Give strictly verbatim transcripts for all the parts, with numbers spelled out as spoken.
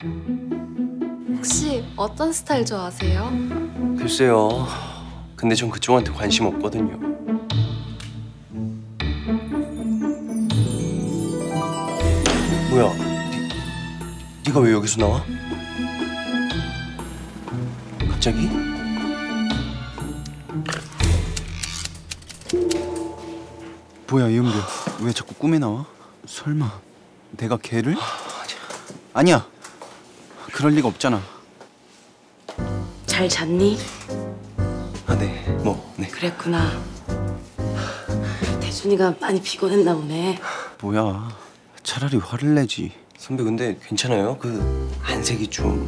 혹시 어떤 스타일 좋아하세요? 글쎄요. 근데 전 그쪽한테 관심 없거든요. 뭐야? 니, 네가 왜 여기서 나와? 갑자기? 뭐야 이은별, 왜 자꾸 꿈에 나와? 설마 내가 걔를? 아니야. 그럴 리가 없잖아. 잘 잤니? 아, 네. 뭐, 네. 그랬구나. 대준이가 많이 피곤했나 보네. 뭐야, 차라리 화를 내지. 선배 근데 괜찮아요? 그 안색이 좀...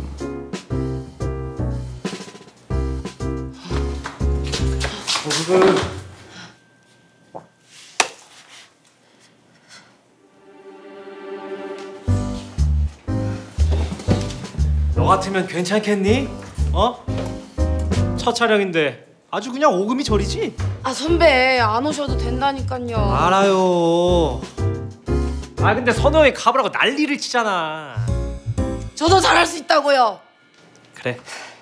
너 같으면 괜찮겠니? 어? 첫 촬영인데 아주 그냥 오금이 저리지? 아 선배 안 오셔도 된다니까요. 알아요. 아 근데 선우 형이 가보라고 난리를 치잖아. 저도 잘할 수 있다고요. 그래.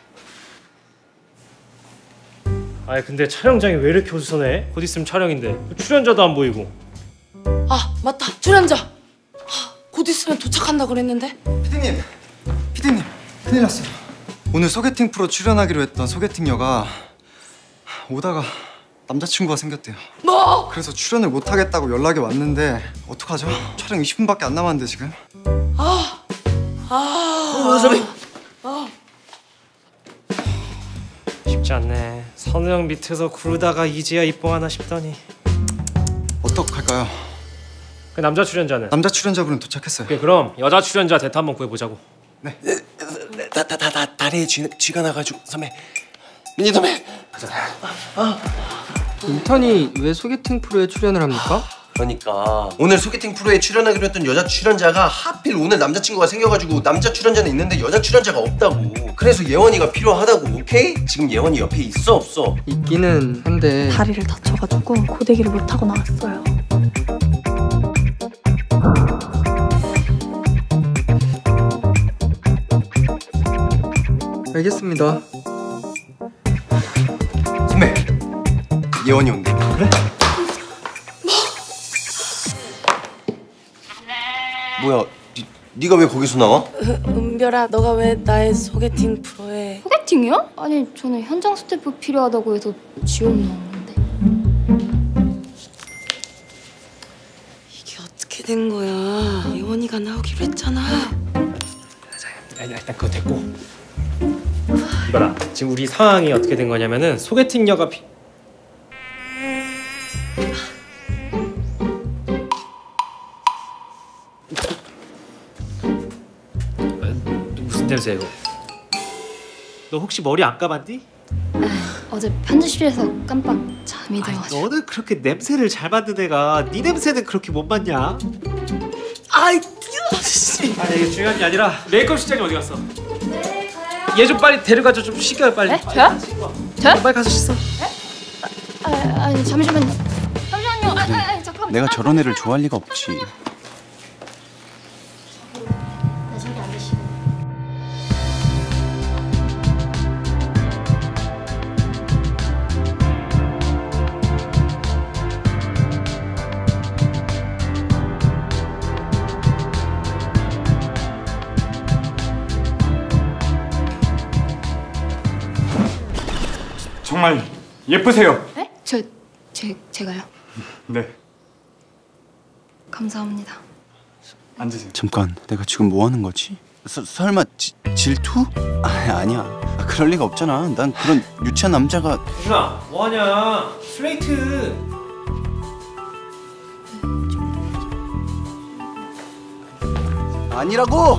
아 근데 촬영장이 왜 이렇게 어수선해? 곧 있으면 촬영인데 출연자도 안 보이고. 아 맞다 출연자. 아, 곧 있으면 도착한다 그랬는데. 피디님, 피디님, 큰일 났어요. 오늘 소개팅 프로 출연하기로 했던 소개팅녀가 오다가 남자친구가 생겼대요. 뭐? 그래서 출연을 못 하겠다고 연락이 왔는데 어떡하죠? 촬영 이십 분밖에 안 남았는데 지금. 아, 아, 어, 선배. 아, 쉽지 않네. 선우 형 밑에서 구르다가 이제야 입봉하나 싶더니. 어떡할까요? 그 남자 출연자는? 남자 출연자분은 도착했어요. 오케이, 그럼 여자 출연자 대타 한번 구해보자고. 네. 다다다다 다리에 쥐, 쥐가 나가지고 선배. 민희 선배. 인턴이 왜 소개팅 프로에 출연을 합니까? 그러니까 오늘 소개팅 프로에 출연하기로 했던 여자 출연자가 하필 오늘 남자친구가 생겨가지고 남자 출연자는 있는데 여자 출연자가 없다고. 그래서 예원이가 필요하다고. 오케이? 지금 예원이 옆에 있어 없어? 있기는 한데 다리를 다쳐가지고 고데기를 못하고 나왔어요. 알겠습니다. 선배, 예원이 온대. 그래? 뭐야, 니, 네가 왜 거기서 나와? 은별아 너가 왜 나의 소개팅 프로에... 소개팅이요? 아니 저는 현장 스태프 필요하다고 해서 지원 넣은 건데. 이게 어떻게 된 거야? 예원이가 나오기로 했잖아. 일단 그거 됐고. 이봐라, 지금 우리 상황이 어떻게 된 거냐면은 소개팅녀가 피... 무슨 냄새야 이거? 너 혹시 머리 안 감았니? 아, 어제 편집실에서 깜빡 잠이 아니, 들어가지고. 너는 그렇게 냄새를 잘 맡는 애가 네 냄새는 그렇게 못 맡냐? 아이 씨. 아니 이게 중요한 게 아니라 메이크업 실장님 어디 갔어? 네 가요. 얘 좀 빨리 데려가줘. 좀 씻겨요 빨리. 네? 저요? 저요? 빨리 가서 씻어. 네? 아, 아니 잠시만요. 잠시만요. 아니, 아니, 아니 잠깐만. 내가 저런 애를 좋아할 리가 없지. 네, 저기 앉으시고. 정말 예쁘세요. 네? 저, 제, 제가요? 네. 감사합니다. 앉으세요. 잠깐, 내가 지금 뭐 하는 거지? 서, 설마 지, 질투? 아, 아니야. 아, 그럴 리가 없잖아. 난 그런 유치한 남자가... 유준아, 뭐하냐? 슬레이트. 아니라고!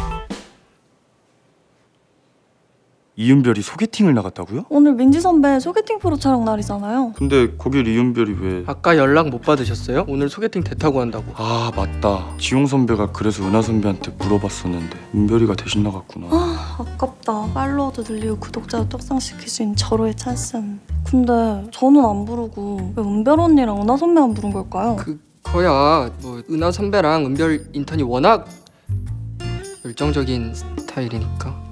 이은별이 소개팅을 나갔다고요? 오늘 민지 선배 소개팅 프로 촬영 날이잖아요. 근데 거길 이은별이 왜... 아까 연락 못 받으셨어요? 오늘 소개팅 됐다고 한다고. 아 맞다. 지용 선배가 그래서 은하 선배한테 물어봤었는데 은별이가 대신 나갔구나. 아 아깝다. 팔로워도 늘리고 구독자도 떡상시킬 수 있는 절호의 찬스였는데. 근데 저는 안 부르고 왜 은별 언니랑 은하 선배만 부른 걸까요? 그거야 뭐 은하 선배랑 은별 인턴이 워낙 결정적인 스타일이니까.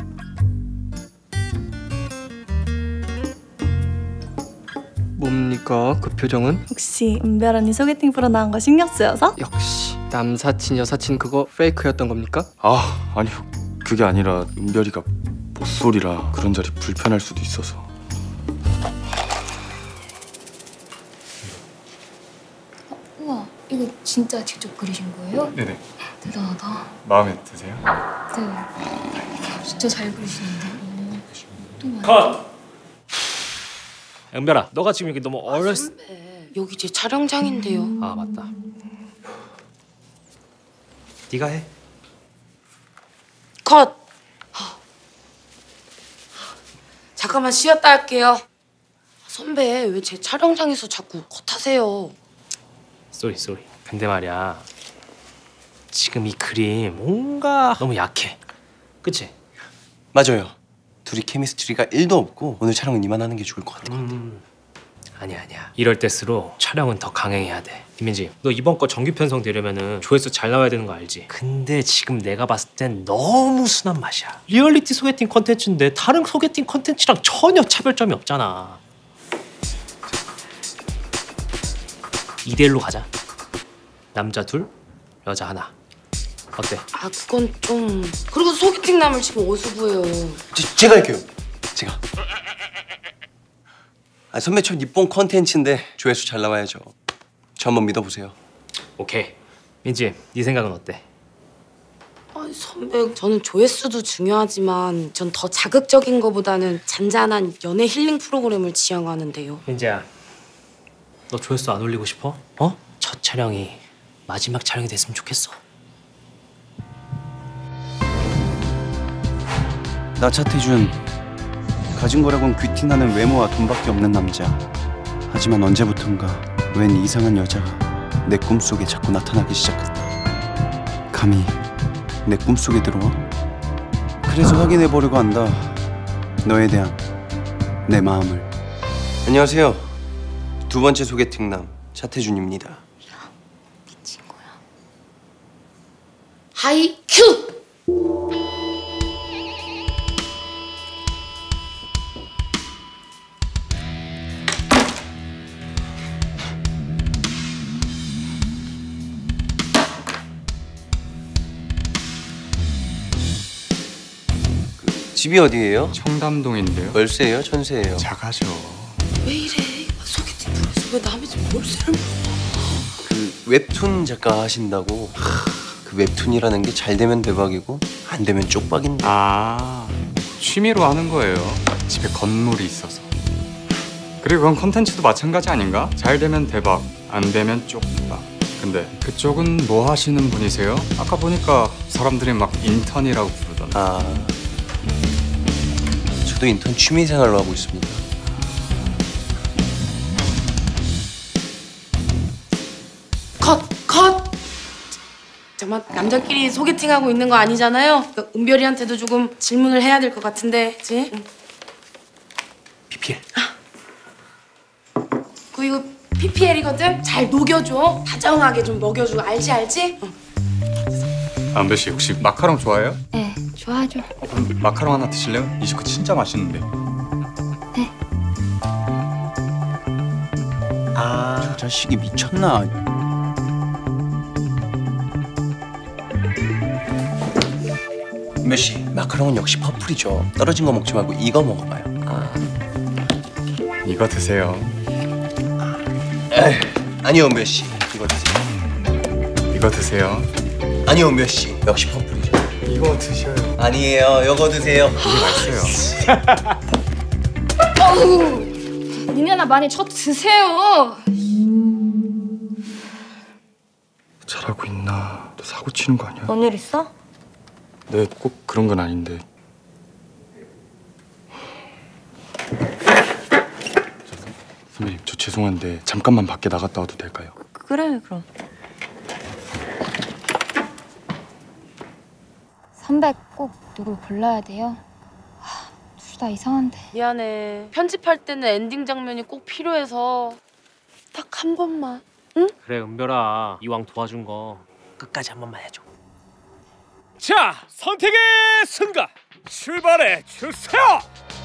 뭡니까 그 표정은? 혹시 은별 언니 소개팅 프로 나온 거 신경 쓰여서? 역시 남사친 여사친 그거 페이크였던 겁니까? 아 아니요 그게 아니라 은별이가 못소리라 그런 자리 불편할 수도 있어서. 우와, 이거 진짜 직접 그리신 거예요? 네네. 대단하다. 마음에 드세요? 네. 진짜 잘 그리시는데. 오, 또 많이. 컷! 은별아, 너가 지금 여기 너무 어렸... 선배, 여기 제 촬영장인데요. 아 맞다. 네가 해. 컷! 잠깐만 쉬었다 할게요. 선배, 왜 제 촬영장에서 자꾸 컷하세요? 쏘리 쏘리. 근데 말이야, 지금 이 그림 뭔가 너무 약해. 그치? 맞아요. 둘이 케미스트리가 일도 없고 오늘 촬영은 이만하는 게 좋을 것 같아. 음, 아니야 아니야. 이럴 때일수록 촬영은 더 강행해야 돼. 김민지, 너 이번 거 정규 편성 되려면은 조회수 잘 나와야 되는 거 알지? 근데 지금 내가 봤을 땐 너무 순한 맛이야. 리얼리티 소개팅 컨텐츠인데 다른 소개팅 컨텐츠랑 전혀 차별점이 없잖아. 이 대 일로 가자. 남자 둘, 여자 하나. 어때? 아 그건 좀... 그리고 소개팅 남을 지금 어디서 구해요? 제, 제가 할게요. 제가. 아, 선배처럼 이쁜 컨텐츠인데 조회수 잘 나와야죠. 저 한번 믿어보세요. 오케이. 민지, 네 생각은 어때? 아니 선배, 저는 조회수도 중요하지만 전 더 자극적인 거보다는 잔잔한 연애 힐링 프로그램을 지향하는데요. 민지야, 너 조회수 안 올리고 싶어? 어? 첫 촬영이 마지막 촬영이 됐으면 좋겠어. 나 차태준, 가진 거라곤 귀티나는 외모와 돈밖에 없는 남자. 하지만 언제부턴가 웬 이상한 여자가 내 꿈속에 자꾸 나타나기 시작했다. 감히 내 꿈속에 들어와? 그래서 확인해보려고 한다. 너에 대한 내 마음을. 안녕하세요. 두 번째 소개팅남 차태준입니다. 미친 거야. 하이 큐! 집이 어디예요? 청담동인데요. 월세예요? 천세예요? 작아져. 왜 이래? 소개팅 프로에서 왜 남의 집 월세를 물어? 그 웹툰 작가 하신다고. 하, 그 웹툰이라는 게 잘 되면 대박이고 안 되면 쪽박인데. 아 취미로 하는 거예요. 집에 건물이 있어서. 그리고 그건 컨텐츠도 마찬가지 아닌가? 잘 되면 대박, 안 되면 쪽박. 근데 그쪽은 뭐 하시는 분이세요? 아까 보니까 사람들이 막 인턴이라고 부르던데. 아, 저도 인턴 취미생활로 하고 있습니다. 컷! 컷! 잠깐만, 남자끼리 소개팅하고 있는 거 아니잖아요? 그러니까 은별이한테도 조금 질문을 해야 될 것 같은데, 그치? 응. 피피엘. 그 이거 피피엘이거든? 잘 녹여줘. 다정하게 좀 먹여주고, 알지 알지? 응. 안배 씨 혹시 마카롱 좋아해요? 네, 좋아하죠. 어, 그럼 마카롱 하나 드실래요? 이 식구 진짜 맛있는데. 네. 아, 저 자식이 미쳤나? 은별 씨, 마카롱은 역시 퍼플이죠. 떨어진 거 먹지 말고 이거 먹어봐요. 아, 이거 드세요. 에이, 아니요 은별 씨, 이거 드세요. 이거 드세요. 아니요 은별 씨, 역시 퍼플이죠. 이거 드셔요. 아니에요, 이거 드세요. 이게 맛있어요. 어우, 니네나 많이 쳐 드세요. 잘하고 있나? 또 사고 치는 거 아니야? 뭔 일 있어? 네, 꼭 그런 건 아닌데. 선배님, 저 죄송한데 잠깐만 밖에 나갔다 와도 될까요? 그래 그럼. 선배 꼭 누굴 골라야 돼요? 둘 다 이상한데. 미안해. 편집할 때는 엔딩 장면이 꼭 필요해서 딱 한 번만. 응? 그래 은별아, 이왕 도와준 거 끝까지 한 번만 해줘. 자, 선택의 순간 출발해 주세요.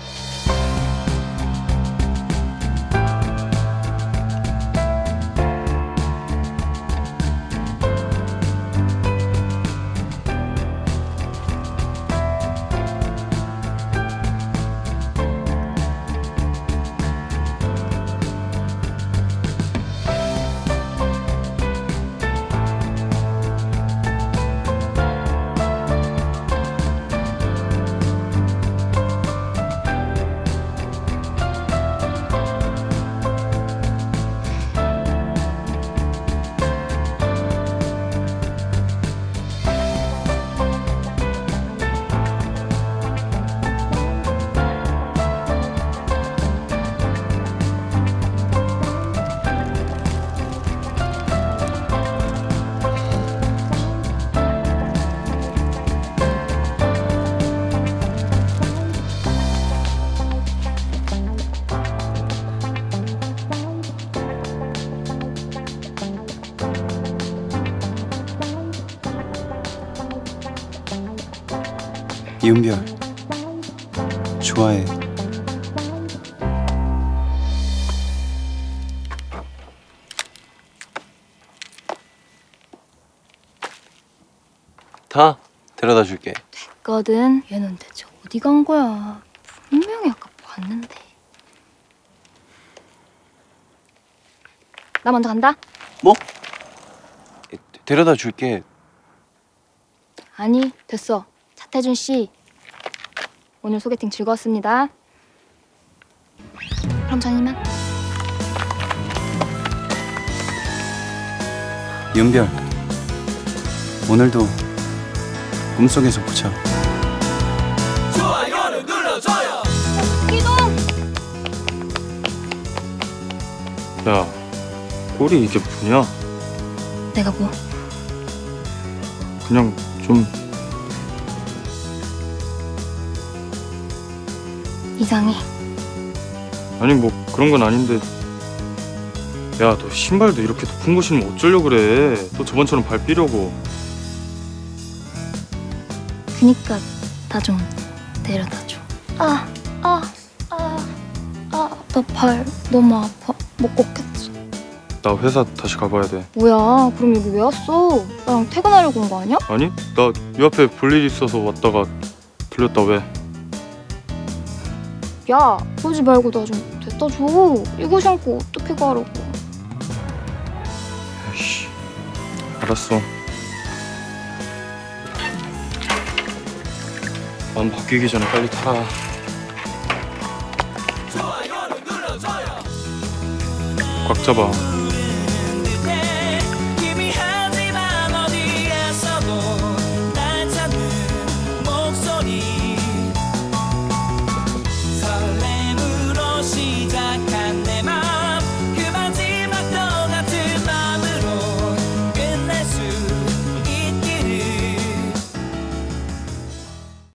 이은별 좋아해. 다 데려다 줄게. 됐거든. 얘는 대체 어디 간 거야? 분명히 아까 봤는데. 나 먼저 간다. 뭐? 데려다 줄게. 아니, 됐어. 차태준 씨, 오늘 소개팅 즐거웠습니다. 그럼 전 이만. 이은별, 오늘도 꿈속에서 보자. 좋아요를 눌러줘요. 이동. 야, 꼴이 이게 뭐냐? 내가 뭐? 그냥 좀 이상해. 아니 뭐 그런 건 아닌데. 야, 너 신발도 이렇게 높은 거 신으면 어쩌려고 그래? 또 저번처럼 발 삐려고. 그니까 나 좀 데려다줘. 아, 아, 아, 아, 나 발 너무 아파. 못 걷겠어. 나 회사 다시 가봐야 돼. 뭐야? 그럼 여기 왜 왔어? 나랑 퇴근하려고 온 거 아니야? 아니, 나 요 앞에 볼 일 있어서 왔다가 들렸다. 왜? 야, 그러지 말고 나 좀 데려다 줘. 이거 신고 어떻게 가라고? 에이씨, 알았어. 마음 바뀌기 전에 빨리 타라. 좋아요를 눌러줘요. 꽉 잡아.